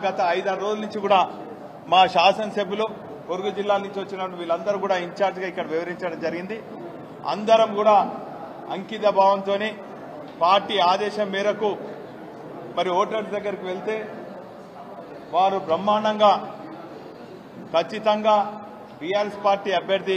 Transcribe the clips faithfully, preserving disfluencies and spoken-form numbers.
గత ఐదారు రోజుల నుంచి కూడా మా శాసనసభ్యులు పొరుగు జిల్లాల నుంచి వచ్చిన వీళ్ళందరూ కూడా ఇన్ఛార్జిగా ఇక్కడ వివరించడం జరిగింది. అందరం కూడా అంకిత భావంతో పార్టీ ఆదేశం మేరకు మరి ఓటర్ల దగ్గరికి వెళ్తే వారు బ్రహ్మాండంగా ఖచ్చితంగా బీఆర్ఎస్ పార్టీ అభ్యర్థి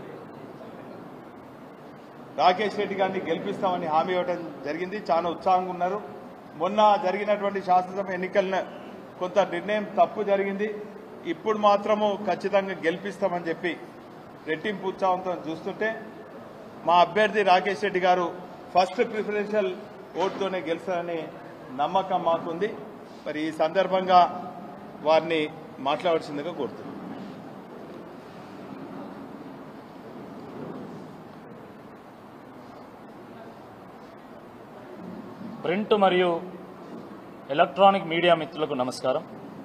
రాకేష్ రెడ్డి గారిని గెలిపిస్తామని హామీ ఇవ్వడం జరిగింది. చాలా ఉత్సాహంగా ఉన్నారు. మొన్న జరిగినటువంటి శాసనసభ ఎన్నికల కొంత నిర్ణయం తప్పు జరిగింది. ఇప్పుడు మాత్రము ఖచ్చితంగా గెలిపిస్తామని చెప్పి రెట్టింపు ఉత్సాహంతో చూస్తుంటే మా అభ్యర్థి రాకేష్ రెడ్డి గారు ఫస్ట్ ప్రిఫరెన్షియల్ ఓటుతోనే గెలుస్తారని నమ్మకం మాకుంది. మరి ఈ సందర్భంగా వారిని మాట్లాడాల్సిందిగా కోరుతున్నాను. ప్రింట్ మరియు ఎలక్ట్రానిక్ మీడియా మిత్రులకు నమస్కారం.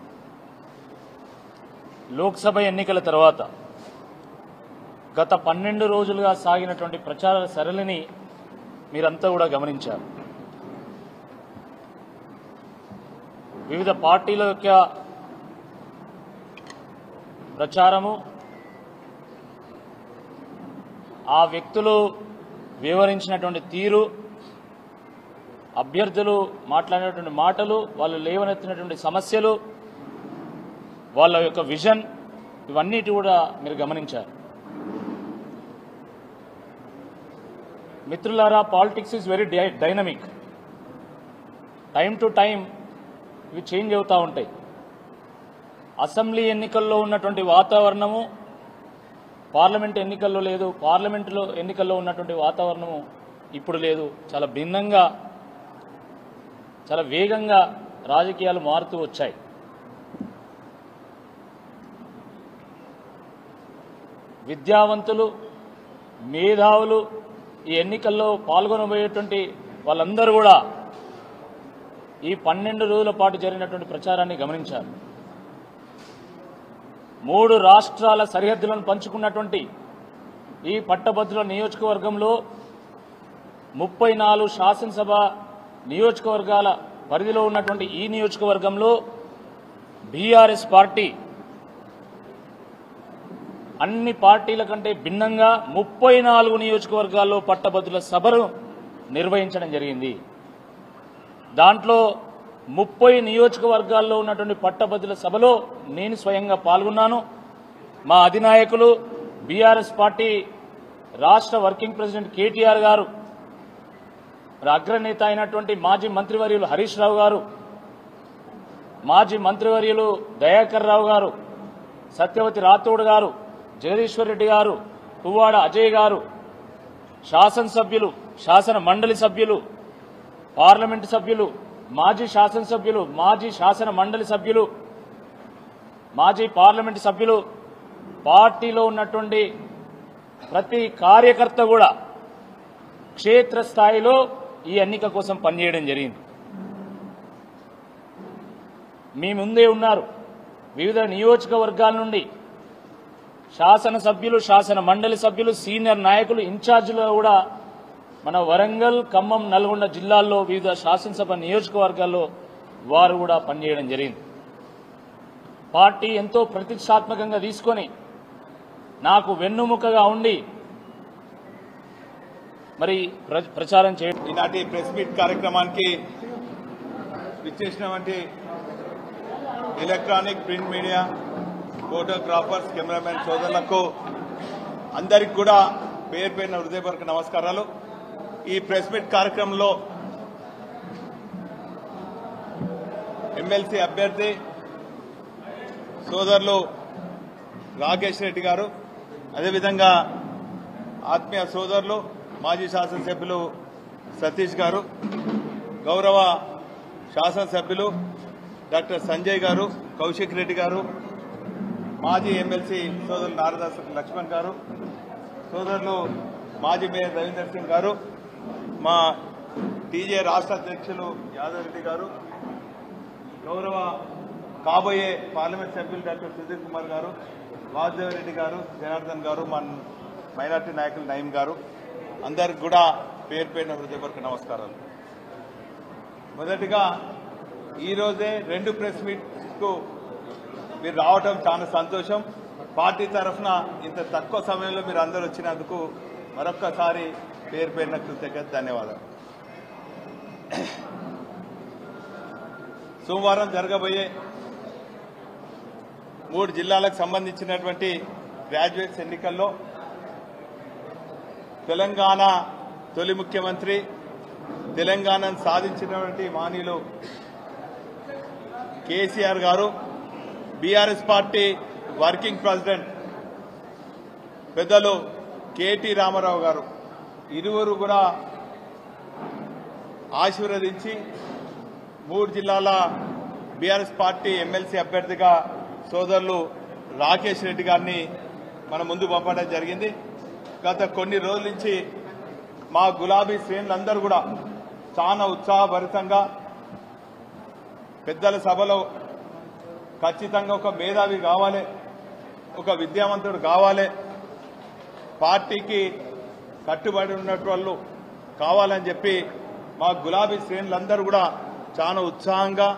లోక్సభ ఎన్నికల తర్వాత గత పన్నెండు రోజులుగా సాగినటువంటి ప్రచార సరళిని మీరంతా కూడా గమనించారు. వివిధ పార్టీల యొక్క ప్రచారము, ఆ వ్యక్తులు వివరించినటువంటి తీరు, అభ్యర్థులు మాట్లాడినటువంటి మాటలు, వాళ్ళు లేవనెత్తినటువంటి సమస్యలు, వాళ్ళ యొక్క విజన్, ఇవన్నిటి కూడా మీరు గమనించారు. మిత్రులారా, politics is very dynamic. Time to time ఇవి చేంజ్ అవుతూ ఉంటాయి. అసెంబ్లీ ఎన్నికల్లో ఉన్నటువంటి వాతావరణము పార్లమెంట్ ఎన్నికల్లో లేదు, పార్లమెంటులో ఎన్నికల్లో ఉన్నటువంటి వాతావరణము ఇప్పుడు లేదు. చాలా భిన్నంగా, చాలా వేగంగా రాజకీయాలు మారుతూ వచ్చాయి. విద్యావంతులు, మేధావులు ఈ ఎన్నికల్లో పాల్గొనబోయేటువంటి వాళ్ళందరూ కూడా ఈ పన్నెండు రోజుల పాటు జరిగినటువంటి ప్రచారాన్ని గమనించారు. మూడు రాష్ట్రాల సరిహద్దులను పంచుకున్నటువంటి ఈ పట్టభద్రుల నియోజకవర్గంలో ముప్పై నాలుగు శాసనసభ నియోజకవర్గాల పరిధిలో ఉన్నటువంటి ఈ నియోజకవర్గంలో బీఆర్ఎస్ పార్టీ అన్ని పార్టీల కంటే భిన్నంగా ముప్పై నాలుగు నియోజకవర్గాల్లో పట్టభద్రుల సభను నిర్వహించడం జరిగింది. దాంట్లో ముప్పై నియోజకవర్గాల్లో ఉన్నటువంటి పట్టభద్రుల సభలో నేను స్వయంగా పాల్గొన్నాను. మా అధినాయకులు బీఆర్ఎస్ పార్టీ రాష్ట్ర వర్కింగ్ ప్రెసిడెంట్ కేటీఆర్ గారు, అగ్రనేత అయినటువంటి మాజీ మంత్రివర్యులు హరీష్ రావు గారు, మాజీ మంత్రివర్యులు దయాకర్ రావు గారు, సత్యవతి రాథోడ్ గారు, జగదీశ్వర్ రెడ్డి గారు, పువ్వాడ అజయ్ గారు, శాసనసభ్యులు, శాసన మండలి సభ్యులు, పార్లమెంటు సభ్యులు, మాజీ శాసనసభ్యులు, మాజీ శాసన మండలి సభ్యులు, మాజీ పార్లమెంటు సభ్యులు, పార్టీలో ఉన్నటువంటి ప్రతి కార్యకర్త కూడా క్షేత్రస్థాయిలో ఈ ఎన్నిక కోసం పనిచేయడం జరిగింది. మీ ముందే ఉన్నారు. వివిధ నియోజకవర్గాల నుండి శాసనసభ్యులు, శాసన మండలి సభ్యులు, సీనియర్ నాయకులు, ఇన్ఛార్జీలు కూడా మన వరంగల్, ఖమ్మం, నల్గొండ జిల్లాల్లో వివిధ శాసనసభ నియోజకవర్గాల్లో వారు కూడా పనిచేయడం జరిగింది. పార్టీ ఎంతో ప్రతిష్టాత్మకంగా తీసుకొని నాకు వెన్నుముకగా ఉండి మరి ప్రచారం చేయడం. ఈనాటి ప్రెస్ మీట్ కార్యక్రమానికి విచ్చేసినటువంటి electronic, print media, photographers, cameramen సోదరులకు అందరికి కూడా పేరు పేరున హృదయపూర్వక నమస్కారాలు. ఈ ప్రెస్ మీట్ కార్యక్రమంలో ఎమ్మెల్సీ అభ్యర్థి సోదరులు రాకేష్ రెడ్డి గారు, అదేవిధంగా ఆత్మీయ సోదరులు మాజీ శాసనసభ్యులు సతీష్ గారు, గౌరవ శాసనసభ్యులు డాక్టర్ సంజయ్ గారు, కౌశిక్ రెడ్డి గారు, మాజీ ఎమ్మెల్సీ సోదరులు నారదాస్ లక్ష్మణ్ గారు, సోదరులు మాజీ మేయర్ రవీందర్ సింగ్ గారు, మా టీజే రాష్ట్ర అధ్యక్షులు యాదవ్ రెడ్డి గారు, గౌరవ కాబోయే పార్లమెంట్ సభ్యులు డాక్టర్ సుధీర్ కుమార్ గారు, వాసుదేవ్ రెడ్డి గారు, జనార్దన్ గారు, మన మైనార్టీ నాయకులు నయీం గారు, అందరికి కూడా పేరు పేరున హృదయపూర్వక నమస్కారాలు. మొదటిగా ఈరోజే రెండు ప్రెస్ మీట్ కు మీరు రావటం చాలా సంతోషం. పార్టీ తరఫున ఇంత తక్కువ సమయంలో మీరు అందరూ వచ్చినందుకు మరొక్కసారి పేరు పేరున కృతజ్ఞత ధన్యవాదాలు. సోమవారం జరగబోయే మూడు జిల్లాలకు సంబంధించినటువంటి గ్రాడ్యుయేట్స్ ఎన్నికల్లో తెలంగాణ తొలి ముఖ్యమంత్రి, తెలంగాణను సాధించినటువంటి మానీయులు KCR garu, BRS party working president పెద్దలు కేటీ రామారావు గారు ఇరువురు కూడా ఆశీర్వదించి మూడు జిల్లాల బీఆర్ఎస్ పార్టీ ఎమ్మెల్సీ అభ్యర్థిగా సోదరులు రాకేష్ రెడ్డి గారిని మన ముందు పంపడం జరిగింది. గత కొన్ని రోజుల నుంచి మా గులాబీ శ్రేణులందరూ కూడా చాలా ఉత్సాహభరితంగా పెద్దల సభలో ఖచ్చితంగా ఒక మేధావి కావాలి, ఒక విద్యావంతుడు కావాలి, పార్టీకి కట్టుబడి ఉన్నట్టు వాళ్ళు కావాలని చెప్పి మా గులాబీ శ్రేణులందరూ కూడా చాలా ఉత్సాహంగా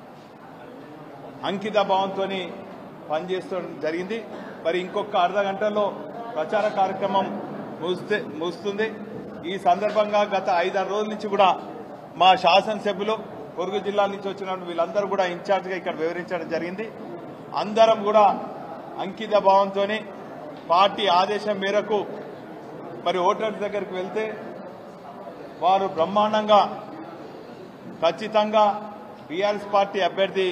అంకిత భావంతో పనిచేస్తడం జరిగింది. మరి ఇంకొక అర్ధ గంటల్లో ప్రచార కార్యక్రమం ముగిస్తే ముగుస్తుంది. ఈ సందర్భంగా గత ఐదారు రోజుల నుంచి కూడా మా శాసనసభ్యులు పొరుగు జిల్లాల నుంచి వచ్చిన వీళ్ళందరూ కూడా ఇన్ఛార్జిగా ఇక్కడ వివరించడం జరిగింది. అందరం కూడా అంకిత భావంతో పార్టీ ఆదేశం మేరకు మరి ఓటర్ల దగ్గరికి వెళ్తే వారు బ్రహ్మాండంగా ఖచ్చితంగా బీఆర్ఎస్ పార్టీ అభ్యర్థి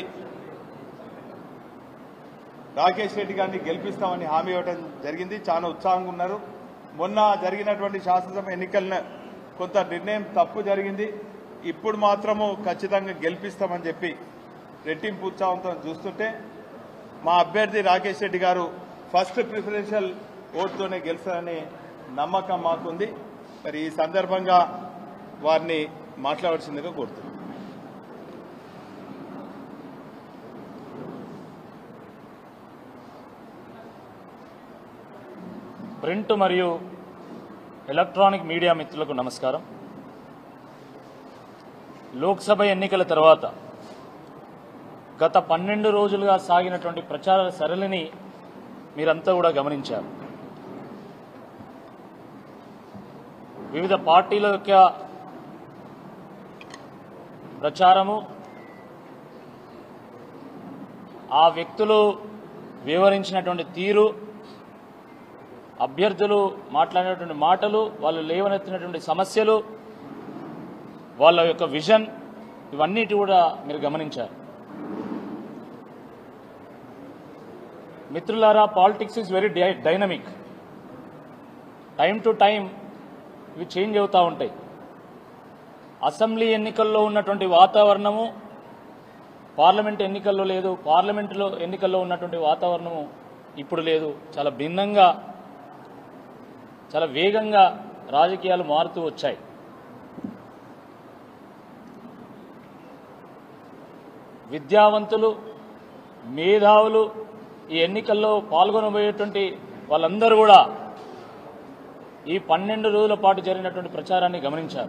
రాకేష్ రెడ్డి గారిని గెలిపిస్తామని హామీ ఇవ్వడం జరిగింది. చాలా ఉత్సాహంగా ఉన్నారు. మొన్న జరిగినటువంటి శాసనసభ ఎన్నికలను కొంత నిర్ణయం తప్పు జరిగింది, ఇప్పుడు మాత్రము ఖచ్చితంగా గెలిపిస్తామని చెప్పి రెట్టింపు ఉత్సాహంతో చూస్తుంటే మా అభ్యర్థి రాకేష్ రెడ్డి గారు ఫస్ట్ ప్రిఫరెన్షియల్ ఓటుతోనే గెలుస్తారనే నమ్మకం మాకుంది. మరి ఈ సందర్భంగా వారిని మాట్లాడాల్సిందిగా కోరుతున్నాను. ప్రింట్ మరియు ఎలక్ట్రానిక్ మీడియా మిత్రులకు నమస్కారం. లోక్సభ ఎన్నికల తర్వాత గత పన్నెండు రోజులుగా సాగినటువంటి ప్రచార సరళిని మీరంతా కూడా గమనించారు. వివిధ పార్టీల యొక్క ప్రచారము, ఆ వ్యక్తులు వివరించినటువంటి తీరు, అభ్యర్థులు మాట్లాడినటువంటి మాటలు, వాళ్ళు లేవనెత్తినటువంటి సమస్యలు, వాళ్ళ యొక్క విజన్, ఇవన్నిటి కూడా మీరు గమనించారు. మిత్రులారా, politics is very dynamic. Time to time ఇవి చేంజ్ అవుతూ ఉంటాయి. అసెంబ్లీ ఎన్నికల్లో ఉన్నటువంటి వాతావరణము పార్లమెంట్ ఎన్నికల్లో లేదు, పార్లమెంటులో ఎన్నికల్లో ఉన్నటువంటి వాతావరణము ఇప్పుడు లేదు. చాలా భిన్నంగా, చాలా వేగంగా రాజకీయాలు మారుతూ వచ్చాయి. విద్యావంతులు, మేధావులు ఈ ఎన్నికల్లో పాల్గొనబోయేటువంటి వాళ్ళందరూ కూడా ఈ పన్నెండు రోజుల పాటు జరిగినటువంటి ప్రచారాన్ని గమనించారు.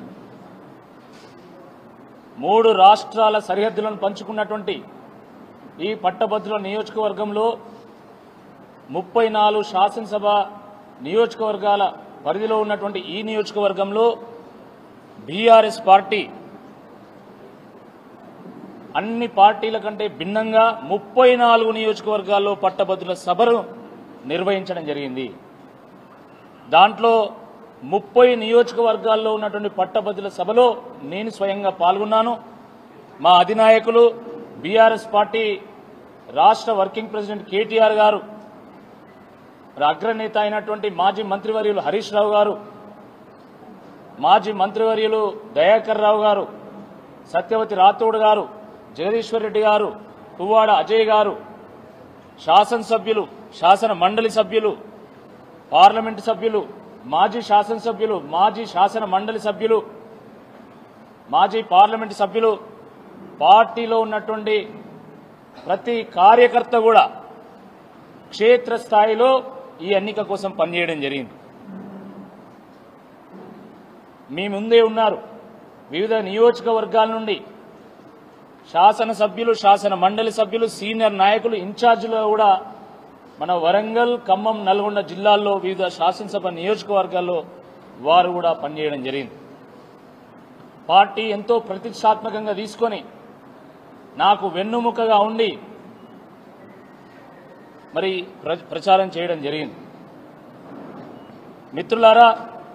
మూడు రాష్ట్రాల సరిహద్దులను పంచుకున్నటువంటి ఈ పట్టభద్రుల నియోజకవర్గంలో ముప్పై నాలుగు శాసనసభ నియోజకవర్గాల పరిధిలో ఉన్నటువంటి ఈ నియోజకవర్గంలో బీఆర్ఎస్ పార్టీ అన్ని పార్టీల కంటే భిన్నంగా ముప్పై నాలుగు నియోజకవర్గాల్లో పట్టభద్రుల సభను నిర్వహించడం జరిగింది. దాంట్లో ముప్పై నియోజకవర్గాల్లో ఉన్నటువంటి పట్టభద్రుల సభలో నేను స్వయంగా పాల్గొన్నాను. మా అధినాయకులు బీఆర్ఎస్ పార్టీ రాష్ట్ర వర్కింగ్ ప్రెసిడెంట్ కేటీఆర్ గారు, అగ్రనేత అయినటువంటి మాజీ మంత్రివర్యులు హరీష్ రావు గారు, మాజీ మంత్రివర్యులు దయాకర్ రావు గారు, సత్యవతి రాథోడ్ గారు, జగదీశ్వర్ రెడ్డి గారు, పువ్వాడ అజయ్ గారు, శాసనసభ్యులు, శాసన మండలి సభ్యులు, పార్లమెంటు సభ్యులు, మాజీ శాసనసభ్యులు, మాజీ శాసన మండలి సభ్యులు, మాజీ పార్లమెంటు సభ్యులు, పార్టీలో ఉన్నటువంటి ప్రతి కార్యకర్త కూడా క్షేత్రస్థాయిలో ఈ ఎన్నిక కోసం పనిచేయడం జరిగింది. మీ ముందే ఉన్నారు. వివిధ నియోజకవర్గాల నుండి శాసనసభ్యులు, శాసన మండలి సభ్యులు, సీనియర్ నాయకులు, ఇన్ఛార్జీలు కూడా మన వరంగల్, ఖమ్మం, నల్గొండ జిల్లాల్లో వివిధ శాసనసభ నియోజకవర్గాల్లో వారు కూడా పనిచేయడం జరిగింది. పార్టీ ఎంతో ప్రతిష్టాత్మకంగా తీసుకొని నాకు వెన్నుముకగా ఉండి మరి ప్రచారం చేయడం జరిగింది. మిత్రులారా,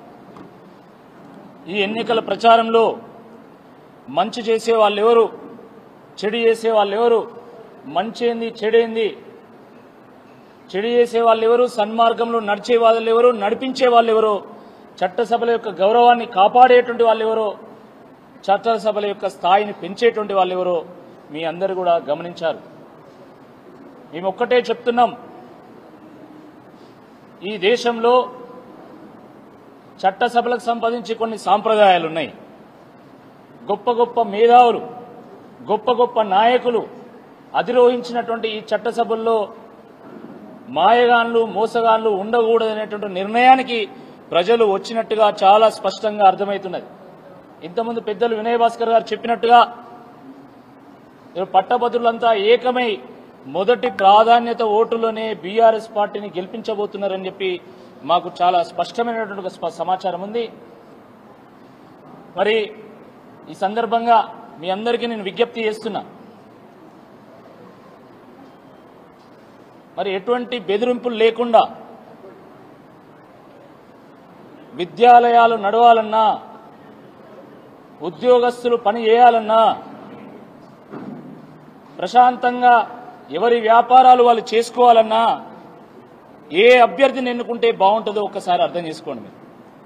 ఈ ఎన్నికల ప్రచారంలో మంచి చేసే వాళ్ళు ఎవరు, చెడు చేసే వాళ్ళు ఎవరు, మంచి ఏంది, చెడేంది, చెడు చేసే వాళ్ళు ఎవరు, సన్మార్గంలో నడిచే వాళ్ళు ఎవరు, నడిపించే వాళ్ళు ఎవరు, చట్టసభల యొక్క గౌరవాన్ని కాపాడేటువంటి వాళ్ళు ఎవరో, చట్టసభల యొక్క స్థాయిని పెంచేటువంటి వాళ్ళు ఎవరో మీ అందరూ కూడా గమనించారు. మేము ఒక్కటే చెప్తున్నాం, ఈ దేశంలో చట్టసభలకు సంబంధించి కొన్ని సాంప్రదాయాలు ఉన్నాయి. గొప్ప గొప్ప మేధావులు, గొప్ప గొప్ప నాయకులు అధిరోహించినటువంటి ఈ చట్టసభల్లో మాయగాన్లు, మోసగాన్లు ఉండకూడదనేటువంటి నిర్ణయానికి ప్రజలు వచ్చినట్టుగా చాలా స్పష్టంగా అర్థమవుతున్నది. ఇంతకుముందు పెద్దలు వినయ్ భాస్కర్ గారు చెప్పినట్టుగా పట్టభద్రులంతా ఏకమై మొదటి ప్రాధాన్యత ఓటులోనే బీఆర్ఎస్ పార్టీని గెలిపించబోతున్నారని చెప్పి మాకు చాలా స్పష్టమైనటువంటి సమాచారం ఉంది. మరి ఈ సందర్భంగా మీ అందరికీ నేను విజ్ఞప్తి చేస్తున్నా, మరి ఎటువంటి బెదిరింపులు లేకుండా విద్యాలయాలు నడవాలన్నా, ఉద్యోగస్తులు పని చేయాలన్నా, ప్రశాంతంగా ఎవరి వ్యాపారాలు వాళ్ళు చేసుకోవాలన్నా ఏ అభ్యర్థిని ఎన్నుకుంటే బాగుంటుందో ఒక్కసారి అర్థం చేసుకోండి. మీరు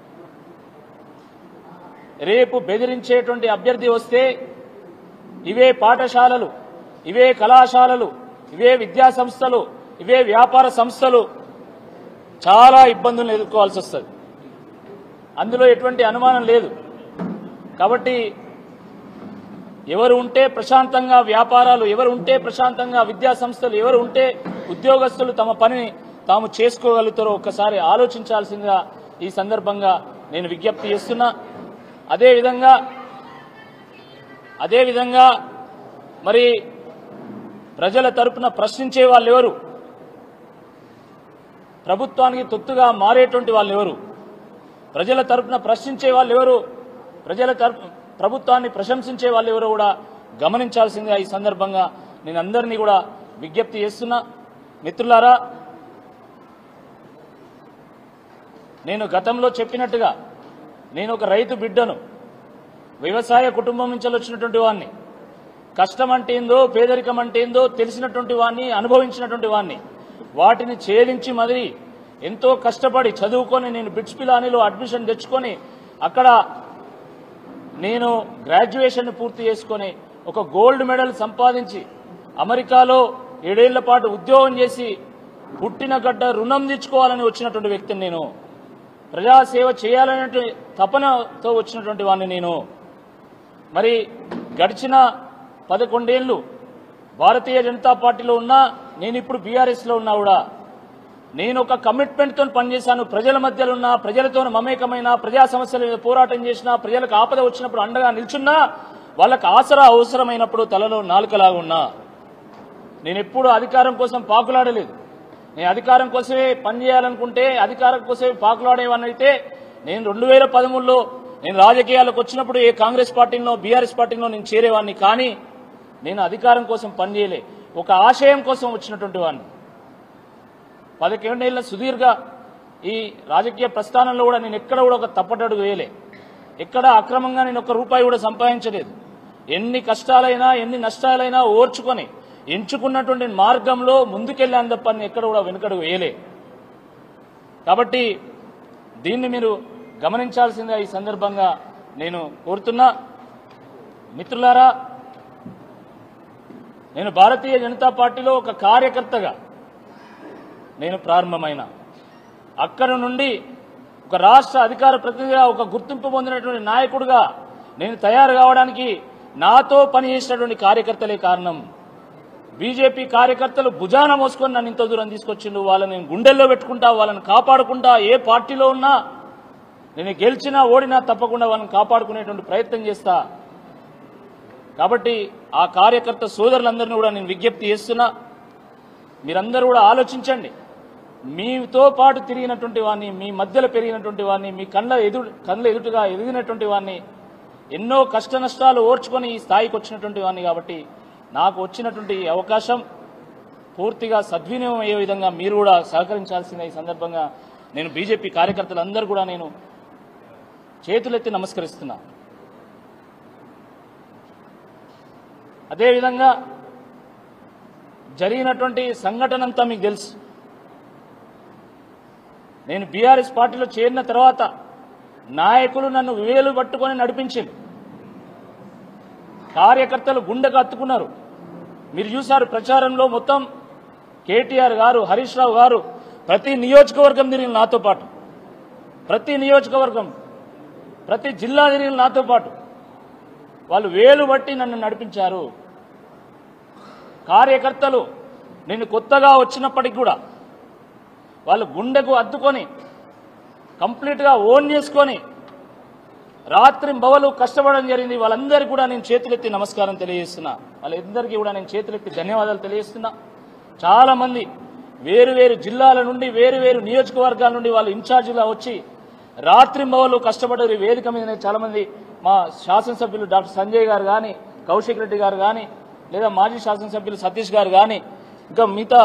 రేపు బెదిరించేటువంటి అభ్యర్థి వస్తే ఇవే పాఠశాలలు, ఇవే కళాశాలలు, ఇవే విద్యా సంస్థలు, ఇవే వ్యాపార సంస్థలు చాలా ఇబ్బందులను ఎదుర్కోవాల్సి వస్తుంది. అందులో ఎటువంటి అనుమానం లేదు. కాబట్టి ఎవరు ఉంటే ప్రశాంతంగా వ్యాపారాలు, ఎవరు ఉంటే ప్రశాంతంగా విద్యా సంస్థలు, ఎవరు ఉంటే ఉద్యోగస్తులు తమ పనిని తాము చేసుకోగలుగుతారో ఒక్కసారి ఆలోచించాల్సిందిగా ఈ సందర్భంగా నేను విజ్ఞప్తి చేస్తున్నా. అదేవిధంగా అదేవిధంగా మరి ప్రజల తరపున ప్రశ్నించే వాళ్ళు ఎవరు, ప్రభుత్వానికి తొత్తుగా మారేటువంటి వాళ్ళు ఎవరు, ప్రజల తరపున ప్రశ్నించే వాళ్ళు ఎవరు, ప్రజల తరపు ప్రభుత్వాన్ని ప్రశంసించే వాళ్ళు ఎవరో కూడా గమనించాల్సిందిగా ఈ సందర్భంగా నేను అందరినీ కూడా విజ్ఞప్తి చేస్తున్నా. మిత్రులారా, నేను గతంలో చెప్పినట్టుగా నేను ఒక రైతు బిడ్డను, వ్యవసాయ కుటుంబం నుంచి వచ్చినటువంటి వాడిని, కష్టం అంటే ఏందో, పేదరికం అంటే ఏందో తెలిసినటువంటి వాడిని, అనుభవించినటువంటి వాడిని. వాటిని ఛేదించి మరి ఎంతో కష్టపడి చదువుకొని నేను బిట్స్ పిలానీలో అడ్మిషన్ తెచ్చుకొని అక్కడ నేను గ్రాడ్యుయేషన్ పూర్తి చేసుకొని ఒక గోల్డ్ మెడల్ సంపాదించి అమెరికాలో ఏడేళ్ల పాటు ఉద్యోగం చేసి పుట్టిన గడ్డ రుణం తీర్చుకోవాలని వచ్చినటువంటి వ్యక్తిని నేను. ప్రజాసేవ చేయాలనే తపనతో వచ్చినటువంటి వాడిని నేను. మరి గడిచిన పదకొండేళ్లు భారతీయ జనతా పార్టీలో ఉన్నా, నేను ఇప్పుడు బీఆర్ఎస్లో ఉన్నా కూడా నేను ఒక కమిట్మెంట్తో పనిచేశాను. ప్రజల మధ్యలో ఉన్నా, ప్రజలతో మమేకమైన, ప్రజా సమస్యల మీద పోరాటం చేసినా, ప్రజలకు ఆపద వచ్చినప్పుడు అండగా నిల్చున్నా, వాళ్ళకు ఆసరా అవసరమైనప్పుడు తలలో నాలుకలాగా ఉన్నా. నేను ఎప్పుడూ అధికారం కోసం పాకులాడలేదు. నేను అధికారం కోసమే పనిచేయాలనుకుంటే అధికారం కోసమే పాకులాడేవాడిని అయితే నేను రెండు వేల పదమూడులో నేను రాజకీయాలకు వచ్చినప్పుడు ఏ కాంగ్రెస్ పార్టీలో, బీఆర్ఎస్ పార్టీలో నేను చేరేవాడిని. కానీ నేను అధికారం కోసం పనిచేయలే, ఒక ఆశయం కోసం వచ్చినటువంటి వాడిని. పదకొండేళ్ల సుదీర్ఘ ఈ రాజకీయ ప్రస్థానంలో కూడా నేను ఎక్కడ కూడా ఒక తప్పటడుగు వేయలే, ఎక్కడ అక్రమంగా నేను ఒక్క రూపాయి కూడా సంపాదించలేదు. ఎన్ని కష్టాలైనా, ఎన్ని నష్టాలైనా ఓర్చుకొని ఎంచుకున్నటువంటి మార్గంలో ముందుకెళ్ళాను తప్ప ఎక్కడ కూడా వెనుకడుగు వేయలే. కాబట్టి దీన్ని మీరు గమనించాల్సిందిగా ఈ సందర్భంగా నేను కోరుతున్నా. మిత్రులారా, నేను భారతీయ జనతా పార్టీలో ఒక కార్యకర్తగా నేను ప్రారంభమైన అక్కడ నుండి ఒక రాష్ట్ర అధికార ప్రతినిధిగా, ఒక గుర్తింపు పొందినటువంటి నాయకుడిగా నేను తయారు కావడానికి నాతో పనిచేసినటువంటి కార్యకర్తలే కారణం. బీజేపీ కార్యకర్తలు భుజాన మోసుకొని నన్ను ఇంత దూరం తీసుకొచ్చిండు. వాళ్ళని నేను గుండెల్లో పెట్టుకుంటా, వాళ్ళని కాపాడుకుంటా. ఏ పార్టీలో ఉన్నా నేను గెలిచినా ఓడినా తప్పకుండా వాళ్ళని కాపాడుకునేటువంటి ప్రయత్నం చేస్తా. కాబట్టి ఆ కార్యకర్త సోదరులందరినీ కూడా నేను విజ్ఞప్తి చేస్తున్నా, మీరందరూ కూడా ఆలోచించండి. మీతో పాటు తిరిగినటువంటి వాడిని, మీ మధ్యలో పెరిగినటువంటి వాడిని, మీ కళ్ళ ఎదు కళ్ళ ఎదుటిగా ఎదిగినటువంటి వాడిని, ఎన్నో కష్ట నష్టాలు ఓర్చుకొని ఈ స్థాయికి వచ్చినటువంటి వాడిని. కాబట్టి నాకు వచ్చినటువంటి అవకాశం పూర్తిగా సద్వినియోగం అయ్యే విధంగా మీరు కూడా సహకరించాల్సిన ఈ సందర్భంగా నేను బీజేపీ కార్యకర్తలందరూ కూడా నేను చేతులెత్తి నమస్కరిస్తున్నా. అదేవిధంగా జరిగినటువంటి సంఘటన అంతా మీకు తెలుసు. నేను బీఆర్ఎస్ పార్టీలో చేరిన తర్వాత నాయకులు నన్ను వేలు పట్టుకొని నడిపించింది, కార్యకర్తలు గుండెకు హత్తుకున్నారు. మీరు చూశారు ప్రచారంలో మొత్తం కేటీఆర్ గారు, హరీష్ రావు గారు ప్రతి నియోజకవర్గం తిరిగిన నాతో పాటు, ప్రతి నియోజకవర్గం ప్రతి జిల్లా తిరిగిన నాతో పాటు వాళ్ళు వేలు బట్టి నన్ను నడిపించారు. కార్యకర్తలు నేను కొత్తగా వచ్చినప్పటికి కూడా వాళ్ళు గుండెకు అద్దుకొని కంప్లీట్గా ఓన్ చేసుకొని రాత్రి బవలు కష్టపడడం జరిగింది. వాళ్ళందరికీ కూడా నేను చేతులెత్తి నమస్కారం తెలియజేస్తున్నా. వాళ్ళందరికీ కూడా నేను చేతులెత్తి ధన్యవాదాలు తెలియజేస్తున్నా. చాలామంది వేరు వేరు జిల్లాల నుండి, వేరు వేరు నియోజకవర్గాల నుండి వాళ్ళు ఇన్ఛార్జిగా వచ్చి రాత్రి బవలు కష్టపడ్డారు. వేదిక మీద చాలామంది మా శాసనసభ్యులు డాక్టర్ సంజయ్ గారు కానీ, కౌశిక్ రెడ్డి గారు కానీ, లేదా మాజీ శాసనసభ్యులు సతీష్ గారు కానీ, ఇంకా మిగతా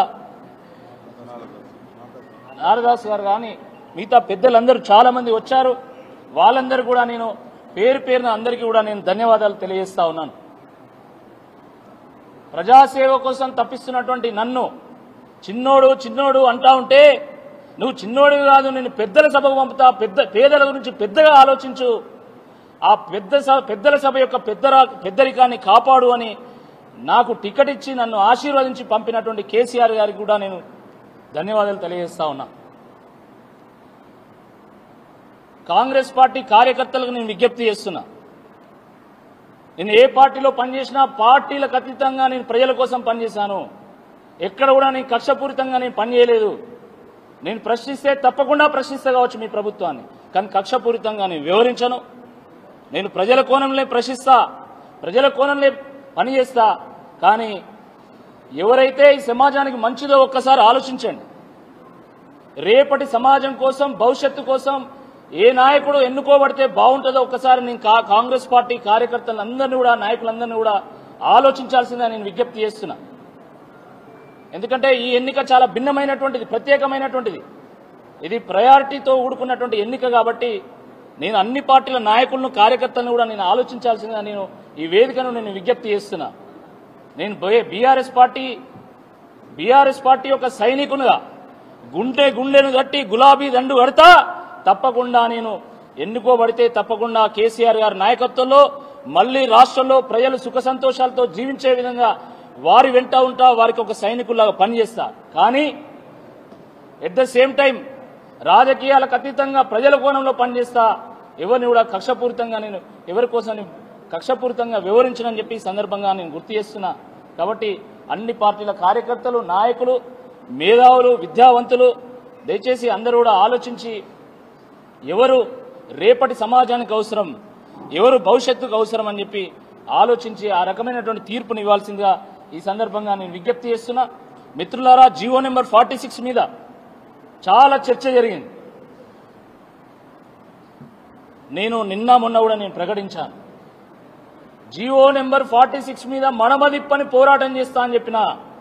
నారదాస్ గారు కానీ, మిగతా పెద్దలందరూ చాలామంది వచ్చారు. వాళ్ళందరూ కూడా నేను పేరు పేరున అందరికీ కూడా నేను ధన్యవాదాలు తెలియజేస్తా ఉన్నాను. ప్రజాసేవ కోసం తప్పిస్తున్నటువంటి నన్ను చిన్నోడు చిన్నోడు అంటా ఉంటే, నువ్వు చిన్నోడు కాదు, నేను పెద్దల సభకు పంపుతా, పెద్ద పేదల గురించి పెద్దగా ఆలోచించు, ఆ పెద్ద పెద్దల సభ యొక్క పెద్ద పెద్దరికాన్ని కాపాడు అని నాకు టికెట్ ఇచ్చి నన్ను ఆశీర్వదించి పంపినటువంటి కేసీఆర్ గారికి కూడా నేను ధన్యవాదాలు తెలియజేస్తా ఉన్నా. కాంగ్రెస్ పార్టీ కార్యకర్తలకు నేను విజ్ఞప్తి చేస్తున్నా, నేను ఏ పార్టీలో పనిచేసినా పార్టీలకు అతీతంగా నేను ప్రజల కోసం పనిచేశాను. ఎక్కడ కూడా నేను కక్షపూరితంగా నేను పనిచేయలేదు. నేను ప్రశ్నిస్తే తప్పకుండా ప్రశ్నిస్తా కావచ్చు మీ ప్రభుత్వాన్ని, కానీ కక్షపూరితంగా నేను వివరించను. నేను ప్రజల కోణంలో ప్రశ్నిస్తా, ప్రజల కోణంలో పనిచేస్తా. కానీ ఎవరైతే ఈ సమాజానికి మంచిదో ఒక్కసారి ఆలోచించండి. రేపటి సమాజం కోసం, భవిష్యత్తు కోసం ఏ నాయకుడు ఎన్నుకోబడితే బాగుంటుందో ఒక్కసారి నేను కాంగ్రెస్ పార్టీ కార్యకర్తలందరినీ కూడా, నాయకులందరినీ కూడా ఆలోచించాల్సిందని నేను విజ్ఞప్తి చేస్తున్నా. ఎందుకంటే ఈ ఎన్నిక చాలా భిన్నమైనటువంటిది, ప్రత్యేకమైనటువంటిది. ఇది ప్రయారిటీతో ఊడుకున్నటువంటి ఎన్నిక. కాబట్టి నేను అన్ని పార్టీల నాయకులను, కార్యకర్తలను కూడా నేను ఆలోచించాల్సిందిగా నేను ఈ వేదికను నేను విజ్ఞప్తి చేస్తున్నా. నేను బీఆర్ఎస్ పార్టీ బీఆర్ఎస్ పార్టీ యొక్క సైనికునిగా గుండె గుండెను కట్టి గులాబీ దండు కడతా. తప్పకుండా నేను ఎన్నుకోబడితే తప్పకుండా కేసీఆర్ గారి నాయకత్వంలో మళ్లీ రాష్ట్రంలో ప్రజలు సుఖ సంతోషాలతో జీవించే విధంగా వారి వెంట ఉంటా, వారికి ఒక సైనికుల్లాగా పనిచేస్తా. కానీ ఎట్ ద సేమ్ టైం రాజకీయాలకు అతీతంగా ప్రజల కోణంలో పనిచేస్తా. ఎవరిని కూడా కక్షపూరితంగా నేను ఎవరి కోసం కక్షపూరితంగా వివరించనని చెప్పి ఈ సందర్భంగా నేను గుర్తు చేస్తున్నా. కాబట్టి అన్ని పార్టీల కార్యకర్తలు, నాయకులు, మేధావులు, విద్యావంతులు దయచేసి అందరూ కూడా ఆలోచించి ఎవరు రేపటి సమాజానికి అవసరం, ఎవరు భవిష్యత్తుకు అవసరం అని చెప్పి ఆలోచించి ఆ రకమైనటువంటి తీర్పుని ఇవ్వాల్సిందిగా ఈ సందర్భంగా నేను విజ్ఞప్తి చేస్తున్నా. మిత్రులారా, జీవో నెంబర్ ఫార్టీ సిక్స్ మీద చాలా చర్చ జరిగింది. నేను నిన్న మొన్న కూడా నేను ప్రకటించాను, జీవో నెంబర్ ఫార్టీ సిక్స్ మీద మడమదిప్పని పోరాటం చేస్తా అని చెప్పిన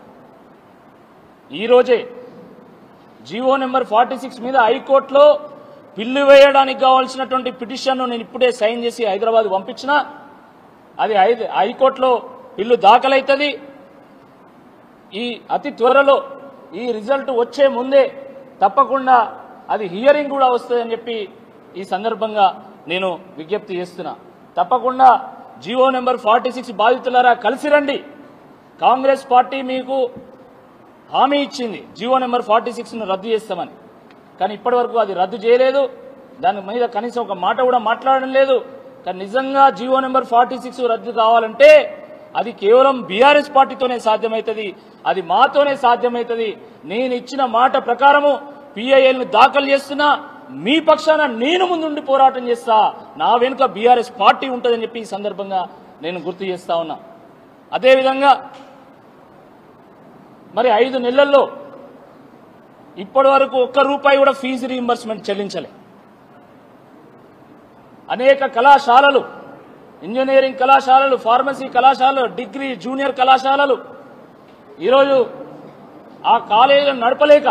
ఈరోజే జీవో నెంబర్ ఫార్టీ సిక్స్ మీద హైకోర్టులో పిల్లు వేయడానికి కావాల్సినటువంటి పిటిషన్ను నేను ఇప్పుడే సైన్ చేసి హైదరాబాద్ పంపించిన. అది హైకోర్టులో పిల్లు దాఖలవుతుంది. ఈ అతి త్వరలో ఈ రిజల్ట్ వచ్చే ముందే తప్పకుండా అది హియరింగ్ కూడా వస్తుందని చెప్పి ఈ సందర్భంగా నేను విజ్ఞప్తి చేస్తున్నా. తప్పకుండా జీవో నెంబర్ ఫార్టీ సిక్స్ బాధితులారా కలిసి రండి. కాంగ్రెస్ పార్టీ మీకు హామీ ఇచ్చింది జీవో నెంబర్ ఫార్టీ సిక్స్ను రద్దు చేస్తామని, కానీ ఇప్పటి వరకు అది రద్దు చేయలేదు. దాని మీద కనీసం ఒక మాట కూడా మాట్లాడడం లేదు. కానీ నిజంగా జీవో నెంబర్ ఫార్టీ సిక్స్ రద్దు కావాలంటే అది కేవలం బీఆర్ఎస్ పార్టీతోనే సాధ్యమవుతుంది, అది మాతోనే సాధ్యమవుతుంది. నేను ఇచ్చిన మాట ప్రకారము పీఐఎల్ను దాఖలు చేస్తున్నా, మీ పక్షాన నేను ముందుండి పోరాటం చేస్తా, నా వెనుక బీఆర్ఎస్ పార్టీ ఉంటుందని చెప్పి ఈ సందర్భంగా నేను గుర్తు చేస్తా ఉన్నా. అదేవిధంగా మరి ఐదు నెలల్లో ఇప్పటి వరకు ఒక్క రూపాయి కూడా ఫీజు రీయింబర్స్మెంట్ చెల్లించలే. అనేక కళాశాలలు, ఇంజనీరింగ్ కళాశాలలు, ఫార్మసీ కళాశాలలు, డిగ్రీ జూనియర్ కళాశాలలు ఈరోజు ఆ కాలేజీలను నడపలేక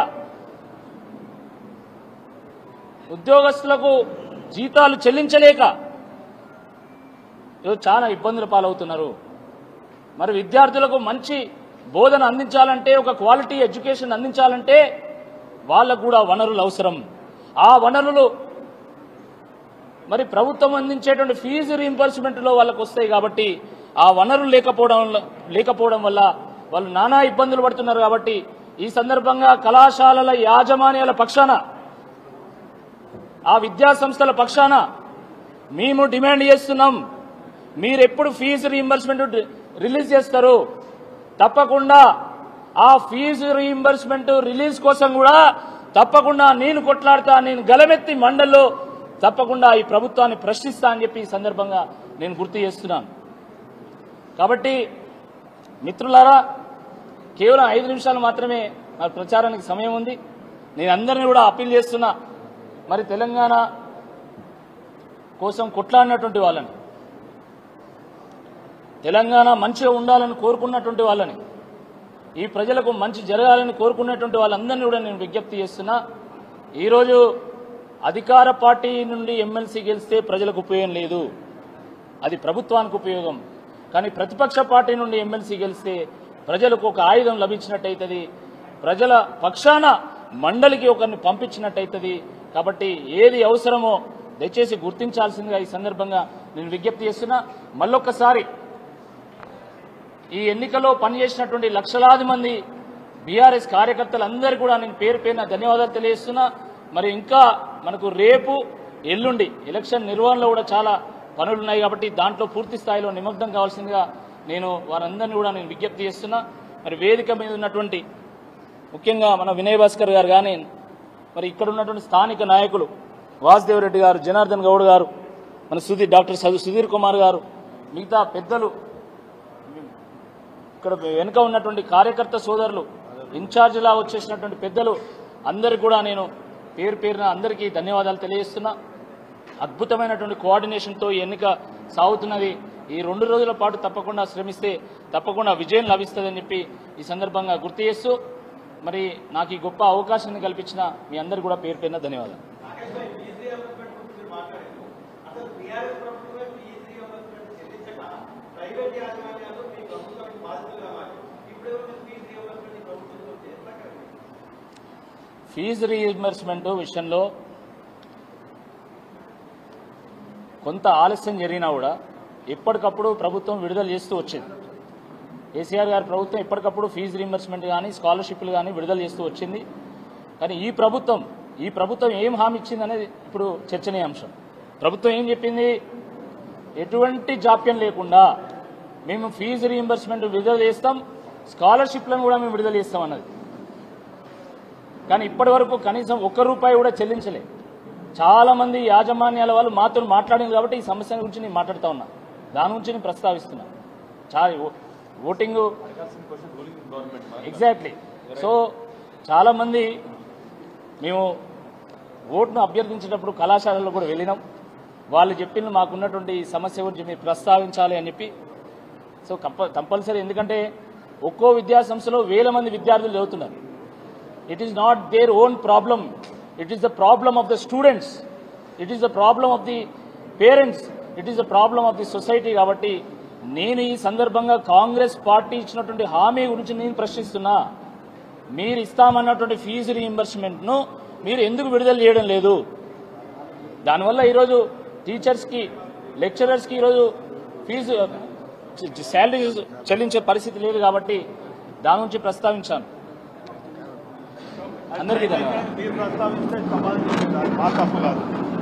ఉద్యోగస్తులకు జీతాలు చెల్లించలేక ఈరోజు చాలా ఇబ్బందుల పాలవుతున్నారు. మరి విద్యార్థులకు మంచి బోధన అందించాలంటే, ఒక క్వాలిటీ ఎడ్యుకేషన్ అందించాలంటే వాళ్ళకు కూడా వనరులు అవసరం. ఆ వనరులు మరి ప్రభుత్వం అందించేటువంటి ఫీజు రీయింబర్స్మెంట్లో వాళ్ళకు వస్తాయి కాబట్టి ఆ వనరులు లేకపోవడం లేకపోవడం వల్ల వాళ్ళు నానా ఇబ్బందులు పడుతున్నారు. కాబట్టి ఈ సందర్భంగా కళాశాలల యాజమాన్యాల పక్షాన, ఆ విద్యా సంస్థల పక్షాన మేము డిమాండ్ చేస్తున్నాం, మీరెప్పుడు ఫీజు రీయింబర్స్మెంట్ రిలీజ్ చేస్తారు? తప్పకుండా ఆ ఫీజు రీయింబర్స్మెంట్ రిలీజ్ కోసం కూడా తప్పకుండా నేను కొట్లాడతా, నేను గలమెత్తి మండల్లో తప్పకుండా ఈ ప్రభుత్వాన్ని ప్రశ్నిస్తా అని చెప్పి ఈ సందర్భంగా నేను గుర్తు చేస్తున్నాను. కాబట్టి మిత్రులారా, కేవలం ఐదు నిమిషాలు మాత్రమే మరి ప్రచారానికి సమయం ఉంది. నేను అందరినీ కూడా అప్పీల్ చేస్తున్నా, మరి తెలంగాణ కోసం కొట్లాడినటువంటి వాళ్ళని, తెలంగాణ మంచిగా ఉండాలని కోరుకున్నటువంటి వాళ్ళని, ఈ ప్రజలకు మంచి జరగాలని కోరుకున్నటువంటి వాళ్ళందరినీ కూడా నేను విజ్ఞప్తి చేస్తున్నా. ఈరోజు అధికార పార్టీ నుండి ఎమ్మెల్సీ గెలిస్తే ప్రజలకు ఉపయోగం లేదు, అది ప్రభుత్వానికి ఉపయోగం. కానీ ప్రతిపక్ష పార్టీ నుండి ఎమ్మెల్సీ గెలిస్తే ప్రజలకు ఒక ఆయుధం లభించినట్టయితది, ప్రజల పక్షాన మండలికి ఒకరిని పంపించినట్టయితది. కాబట్టి ఏది అవసరమో దయచేసి గుర్తించాల్సిందిగా ఈ సందర్భంగా నేను విజ్ఞప్తి చేస్తున్నా. మళ్ళొక్కసారి ఈ ఎన్నికల్లో పనిచేసినటువంటి లక్షలాది మంది బీఆర్ఎస్ కార్యకర్తలందరూ కూడా నేను పేరు పేరున ధన్యవాదాలు తెలియజేస్తున్నా. మరి ఇంకా మనకు రేపు ఎల్లుండి ఎలక్షన్ నిర్వహణలో కూడా చాలా పనులు ఉన్నాయి కాబట్టి దాంట్లో పూర్తి స్థాయిలో నిమగ్నం కావాల్సిందిగా నేను వారందరినీ కూడా నేను విజ్ఞప్తి చేస్తున్నా. మరి వేదిక మీద ఉన్నటువంటి ముఖ్యంగా మన వినయ్ భాస్కర్ గారు కానీ, మరి ఇక్కడ ఉన్నటువంటి స్థానిక నాయకులు వాసుదేవ్ రెడ్డి గారు, జనార్దన్ గౌడ్ గారు, మన సుధీర్ డాక్టర్ సుధీర్ కుమార్ గారు, మిగతా పెద్దలు, ఇక్కడ వెనుక ఉన్నటువంటి కార్యకర్త సోదరులు, ఇన్ఛార్జిలా వచ్చేసినటువంటి పెద్దలు అందరికీ కూడా నేను పేరు పేరున అందరికీ ధన్యవాదాలు తెలియజేస్తున్నా. అద్భుతమైనటువంటి కోఆర్డినేషన్తో ఈ ఎన్నిక సాగుతున్నది. ఈ రెండు రోజుల పాటు తప్పకుండా శ్రమిస్తే తప్పకుండా విజయం లభిస్తుందని చెప్పి ఈ సందర్భంగా గుర్తు చేస్తూ, మరి నాకు ఈ గొప్ప అవకాశాన్ని కల్పించిన మీ అందరికీ కూడా పేరు పేరున ధన్యవాదాలు. ఫీజు రీయింబర్స్మెంట్ విషయంలో కొంత ఆలస్యం జరిగినా కూడా ఎప్పటికప్పుడు ప్రభుత్వం విడుదల చేస్తూ వచ్చింది. కేసీఆర్ గారి ప్రభుత్వం ఎప్పటికప్పుడు ఫీజు రీయింబర్స్మెంట్ కానీ స్కాలర్షిప్లు కానీ విడుదల చేస్తూ వచ్చింది. కానీ ఈ ప్రభుత్వం ఈ ప్రభుత్వం ఏం హామీ ఇచ్చింది అనేది ఇప్పుడు చర్చనీయాంశం. ప్రభుత్వం ఏం చెప్పింది? ఎటువంటి జాప్యం లేకుండా మేము ఫీజు రీయింబర్స్మెంట్ విడుదల చేస్తాం, స్కాలర్షిప్లను కూడా మేము విడుదల చేస్తాం అన్నది. కానీ ఇప్పటి వరకు కనీసం ఒక్క రూపాయి కూడా చెల్లించలే. చాలా మంది యాజమాన్యాల వాళ్ళు మాతో మాట్లాడింది కాబట్టి ఈ సమస్య గురించి నేను మాట్లాడుతూ ఉన్నా, దాని గురించి నేను ప్రస్తావిస్తున్నా. చాలా ఓటింగ్ ఎగ్జాక్ట్లీ. సో చాలామంది మేము ఓటును అభ్యర్థించేటప్పుడు కళాశాలలో కూడా వెళ్ళినాం. వాళ్ళు చెప్పింది మాకున్నటువంటి సమస్య గురించి మీరు ప్రస్తావించాలి అని చెప్పి. సో కంపల్సరీ, ఎందుకంటే ఒక్కో విద్యా సంస్థలో వేల మంది విద్యార్థులు చదువుతున్నారు. It is not their own problem, it is the problem of the students, it is the problem of the parents, it is the problem of the society. కాబట్టి నేను ఈ సందర్భంగా కాంగ్రెస్ పార్టీ ఇచ్చినటువంటి హామీ గురించి నేను ప్రశ్నిస్తున్నా. మీరు ఇస్తామన్నటువంటి ఫీజు రీయింబర్స్మెంట్ను మీరు ఎందుకు విడుదల చేయడం లేదు? దానివల్ల ఈరోజు టీచర్స్కి, లెక్చరర్స్కి ఈరోజు ఫీజు శాలరీ చెల్లించే పరిస్థితి లేదు. కాబట్టి దాని గురించి ప్రస్తావించాను. అందరికీ ధన్యవాదాలు. మీరు ప్రస్తావిస్తే సమాధానం మా తప్పు కాదు.